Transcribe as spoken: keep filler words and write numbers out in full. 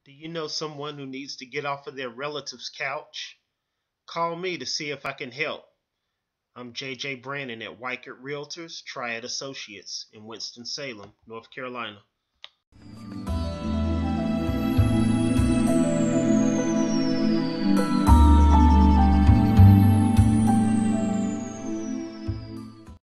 Do you know someone who needs to get off of their relative's couch? Call me to see if I can help. I'm J J Brannon at Weichert Realtors Triad Associates in Winston-Salem, North Carolina.